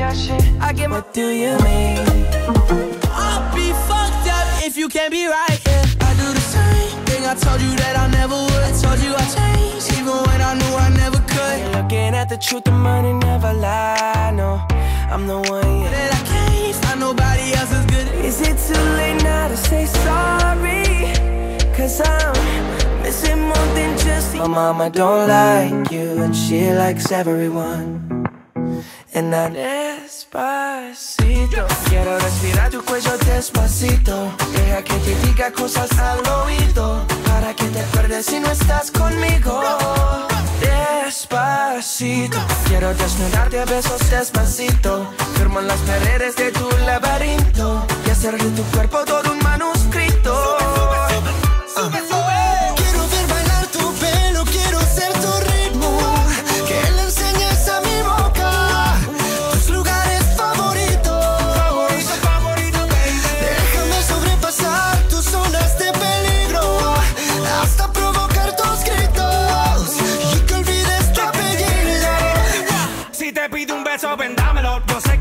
I get what do you mean? I'll be fucked up if you can't be right, yeah. I do the same thing, I told you that I never would. I told you I changed, even when I knew I never could. You're looking at the truth, the money never lie, no. I'm the one, yeah, that I can't find nobody else as good. Is it too late now to say sorry? Cause I'm missing more than just my mama don't like you, and she likes everyone. And I despacito quiero respirar tu cuello despacito. Deja que te diga cosas al oído, para que te acuerdes si no estás conmigo. Despacito quiero desnudarte a besos despacito. Firmo en las paredes de tu laberinto y hacer de tu cuerpo todo un manuscrito. Sube, sube. Quiero ver bailar tu pelo, quiero ser tu ritmo, que le enseñes a mi boca tus lugares favoritos. Favorito, baby. Déjame sobrepasar tus zonas de peligro, hasta provocar tus gritos y que olvides tu apellido. Si te pido un beso, vendámelo. Yo sé